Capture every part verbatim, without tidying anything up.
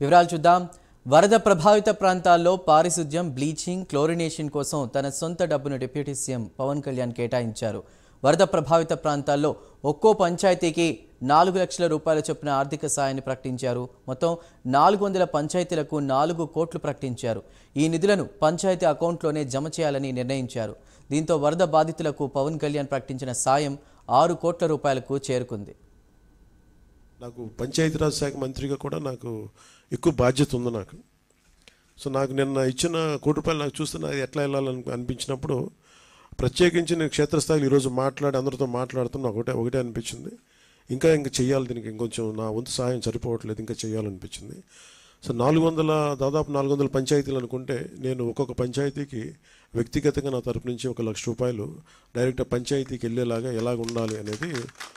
వివరాలు చూద్దాం. వరద ప్రభావిత ప్రాంతాల్లో పారిశుద్ధ్యం, బ్లీచింగ్, క్లోరినేషన్ కోసం తన సొంత డబ్బును డిప్యూటీ సీఎం పవన్ కళ్యాణ్ కేటాయించారు. వరద ప్రభావిత ప్రాంతాల్లో ఒక్కో పంచాయతీకి నాలుగు లక్షల రూపాయల చొప్పున ఆర్థిక సాయాన్ని ప్రకటించారు. మొత్తం నాలుగు వందల పంచాయతీలకు నాలుగు కోట్లు ప్రకటించారు. ఈ నిధులను పంచాయతీ అకౌంట్లోనే జమ చేయాలని నిర్ణయించారు. దీంతో వరద బాధితులకు పవన్ కళ్యాణ్ ప్రకటించిన సాయం ఆరు కోట్ల రూపాయలకు చేరుకుంది. నాకు పంచాయతీరాజ్ శాఖ మంత్రిగా కూడా నాకు ఎక్కువ బాధ్యత ఉంది నాకు. సో నాకు నిన్న ఇచ్చిన కోటి రూపాయలు నాకు చూస్తే అది ఎట్లా వెళ్ళాలని అనిపించినప్పుడు ప్రత్యేకించి నేను క్షేత్రస్థాయిలో ఈరోజు మాట్లాడి అందరితో మాట్లాడుతున్నా ఒకటే ఒకటే అనిపించింది, ఇంకా ఇంకా చేయాలి, దీనికి ఇంకొంచెం నా వంతు సహాయం సరిపోవట్లేదు, ఇంకా చేయాలనిపించింది. సో నాలుగు వందల దాదాపు నాలుగు వందల పంచాయతీలు అనుకుంటే నేను ఒక్కొక్క పంచాయతీకి వ్యక్తిగతంగా నా తరపు నుంచి ఒక లక్ష రూపాయలు డైరెక్ట్ పంచాయతీకి వెళ్ళేలాగా ఎలాగ ఉండాలి అనేది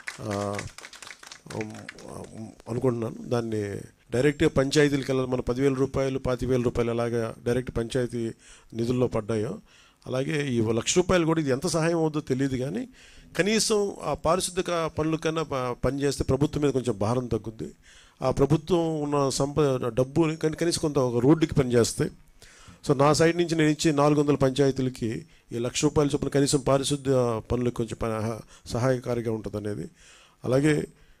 అనుకుంటున్నాను. దాన్ని డైరెక్ట్గా పంచాయతీలకు వెళ్ళాలి. మన పదివేల రూపాయలు పాతి వేల రూపాయలు ఎలాగా డైరెక్ట్ పంచాయతీ నిధుల్లో పడ్డాయో అలాగే ఈ లక్ష రూపాయలు కూడా ఇది ఎంత సహాయం అవుతుందో తెలియదు, కానీ కనీసం ఆ పారిశుద్ధ్య పనుల కన్నా పనిచేస్తే ప్రభుత్వం మీద కొంచెం భారం తగ్గుద్ది. ఆ ప్రభుత్వం ఉన్న సంపద డబ్బు కానీ కనీసం కొంత ఒక రోడ్డుకి పనిచేస్తే. సో నా సైడ్ నుంచి నేను ఇచ్చే నాలుగు వందల పంచాయతీలకి ఈ లక్ష రూపాయల చొప్పున కనీసం పారిశుద్ధ్య పనులకు కొంచెం సహాయకారిగా ఉంటుంది అనేది. అలాగే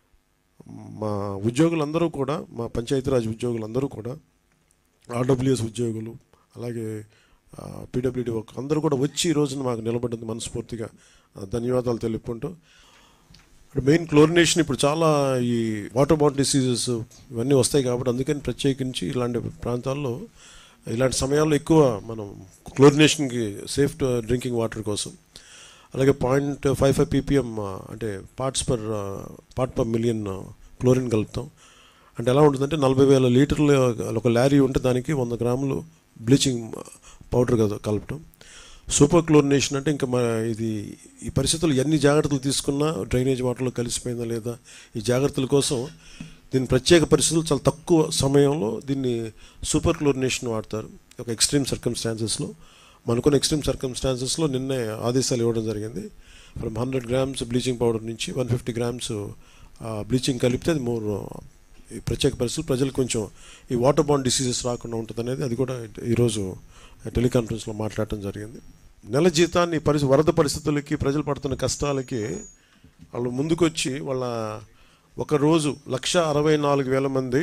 మా ఉద్యోగులందరూ కూడా, మా పంచాయతీరాజ్ ఉద్యోగులందరూ కూడా, ఆర్డబ్ల్యూఎస్ ఉద్యోగులు అలాగే పీడబ్ల్యూడీ వర్క్ అందరూ కూడా వచ్చి ఈ రోజున మాకు నిలబడింది. మనస్ఫూర్తిగా ధన్యవాదాలు తెలుపుకుంటూ, మెయిన్ క్లోరినేషన్ ఇప్పుడు చాలా ఈ వాటర్ బాటిల్ డిసీజెస్ ఇవన్నీ వస్తాయి కాబట్టి అందుకని ప్రత్యేకించి ఇలాంటి ప్రాంతాల్లో ఇలాంటి సమయాల్లో ఎక్కువ మనం క్లోరినేషన్కి సేఫ్ డ్రింకింగ్ వాటర్ కోసం అలాగే పాయింట్ ఫైవ్ ఫైవ్ పీపీఎం అంటే parts per part per million chlorine కలుపుతాం. అంటే ఎలా ఉంటుందంటే నలభై వేల లీటర్లు ఒక లారీ ఉంటే దానికి వంద గ్రాములు బ్లీచింగ్ పౌడర్ కలపటం. సూపర్ క్లోరినేషన్ అంటే ఇంకా ఇది ఈ పరిస్థితులు ఎన్ని జాగ్రత్తలు తీసుకున్నా డ్రైనేజ్ వాటర్లో కలిసిపోయిందా లేదా ఈ జాగ్రత్తల కోసం దీని ప్రత్యేక పరిస్థితులు చాలా తక్కువ సమయంలో దీన్ని సూపర్ క్లోరినేషన్ వాడతారు. ఒక ఎక్స్ట్రీమ్ సర్కమ్స్టాన్సెస్లో మనకున్న ఎక్స్ట్రీమ్ సర్కమ్స్టాన్సెస్లో నిన్నే ఆదేశాలు ఇవ్వడం జరిగింది. From hundred grams bleaching powder నుంచి వన్ ఫిఫ్టీ గ్రామ్స్ బ్లీచింగ్ కలిపితే అది మోర్ ఈ ప్రత్యేక పరిస్థితులు ప్రజలకు కొంచెం ఈ వాటర్ బాండ్ డిసీజెస్ రాకుండా ఉంటుంది అనేది అది కూడా ఈరోజు టెలికాన్ఫరెన్స్లో మాట్లాడటం జరిగింది. నెల జీతాన్ని పరిస్థితి వరద పరిస్థితులకి ప్రజలు పడుతున్న కష్టాలకి వాళ్ళు ముందుకొచ్చి వాళ్ళ ఒకరోజు లక్ష అరవై నాలుగు వేల మంది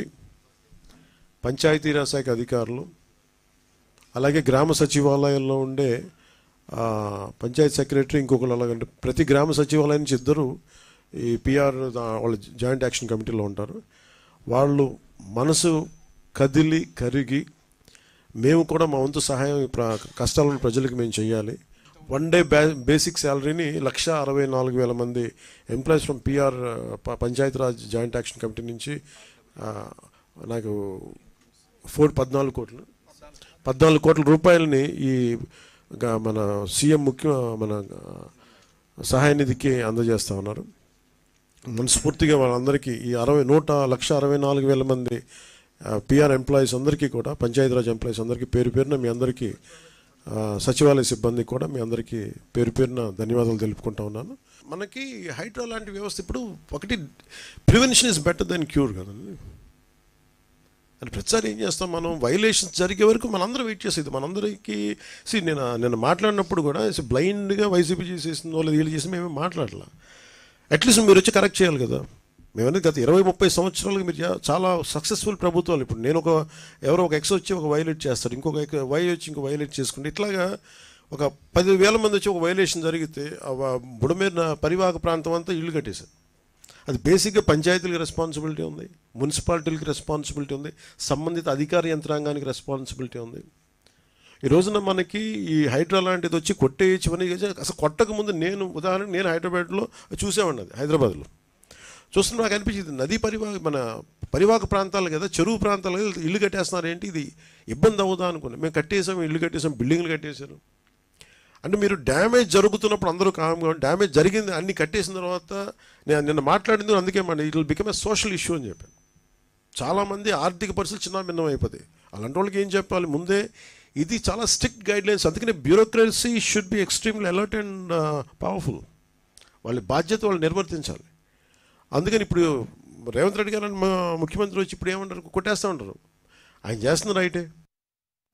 పంచాయతీరాజ్ శాఖ అధికారులు అలాగే గ్రామ సచివాలయాల్లో ఉండే పంచాయతీ సెక్రటరీ ఇంకొకరు అలాగంటే ప్రతి గ్రామ సచివాలయం నుంచి ఇద్దరు ఈ పిఆర్ వాళ్ళ జాయింట్ యాక్షన్ కమిటీలో ఉంటారు. వాళ్ళు మనసు కదిలి కరిగి మేము కూడా మా వంతు సహాయం కష్టాలను ప్రజలకు మేము చేయాలి. వన్ డే బే బేసిక్ శాలరీని లక్ష అరవై నాలుగు వేల మంది employees from PR Panchayati Raj joint action committee నుంచి నాకు ఫోర్ పద్నాలుగు కోట్లు పద్నాలుగు కోట్ల రూపాయలని ఈ మన సీఎం ముఖ్య మన సహాయ నిధికి అందజేస్తూ ఉన్నారు. మనస్ఫూర్తిగా వాళ్ళందరికీ ఈ అరవై నూట లక్ష అరవై నాలుగు వేల మంది పిఆర్ ఎంప్లాయీస్ అందరికీ కూడా పంచాయతీరాజ్ ఎంప్లాయీస్ అందరికీ పేరు పేరున మీ అందరికీ సచివాలయ సిబ్బందికి కూడా మీ అందరికీ పేరు పేరున ధన్యవాదాలు తెలుపుకుంటా ఉన్నాను. మనకి హైడ్రా లాంటి వ్యవస్థ ఇప్పుడు ఒకటి prevention is better than cure కదండి. అని ప్రతిసారి ఏం చేస్తాం మనం వైలేషన్స్ జరిగే వరకు మనందరం వెయిట్ చేసేది మనందరికీ. సి నేను నేను మాట్లాడినప్పుడు కూడా బ్లైండ్గా వైసీపీ చేసేసిందో లేదా వీళ్ళు చేసి మేమే మాట్లాడలా. అట్లీస్ట్ మీరు వచ్చి కరెక్ట్ చేయాలి కదా. మేమనేది గత ఇరవై ముప్పై సంవత్సరాలుగా మీరు చాలా సక్సెస్ఫుల్ ప్రభుత్వాలు. ఇప్పుడు నేను ఒక ఎవరో ఒక ఎక్స్ వచ్చి ఒక వైలేట్ చేస్తాడు, ఇంకొక వై వచ్చి ఇంకో వైలేట్ చేసుకుంటే ఇట్లాగా ఒక పదివేల మంది వచ్చి ఒక వైలేషన్ జరిగితే బుడమేరిన పరివాహక ప్రాంతం అంతా ఇల్లు కట్టేశారు. అది బేసిక్గా పంచాయతీలకు రెస్పాన్సిబిలిటీ ఉంది, మున్సిపాలిటీలకు రెస్పాన్సిబిలిటీ ఉంది, సంబంధిత అధికార యంత్రాంగానికి రెస్పాన్సిబిలిటీ ఉంది. ఈ రోజున మనకి ఈ హైడ్రా లాంటిది వచ్చి కొట్టేయచ్చు అని అసలు కొట్టక ముందు నేను ఉదాహరణ నేను హైదరాబాద్లో చూసేవాడిని. అది హైదరాబాద్లో చూస్తున్నా నాకు అనిపించింది నదీ పరివాహక మన పరివాహక ప్రాంతాలు కదా, చెరువు ప్రాంతాలు కదా, ఇల్లు కట్టేస్తున్నారు ఏంటి, ఇది ఇబ్బంది అవుదా అనుకున్నాం. మేము కట్టేసాం, ఇల్లు కట్టేసాం, బిల్డింగ్లు కట్టేశారు. అంటే మీరు డ్యామేజ్ జరుగుతున్నప్పుడు అందరూ కామ్గా డ్యామేజ్ జరిగింది అన్ని కట్టేసిన తర్వాత నేను నిన్న మాట్లాడింది అందుకే మాట it will become a social issue అని చెప్పాను. చాలామంది ఆర్థిక పరిస్థితులు చిన్న భిన్నం అయిపోతాయి. అలాంటి వాళ్ళకి ఏం చెప్పాలి ముందే ఇది చాలా స్ట్రిక్ట్ గైడ్ లైన్స్. అందుకనే bureaucracy should be extremely alert and powerful. వాళ్ళ బాధ్యత వాళ్ళు నిర్వర్తించాలి. అందుకని ఇప్పుడు రేవంత్ రెడ్డి గారు మా ముఖ్యమంత్రి వచ్చి ఇప్పుడు ఏమంటారు కొట్టేస్తూ ఉంటారు. ఆయన చేస్తున్న రైటే.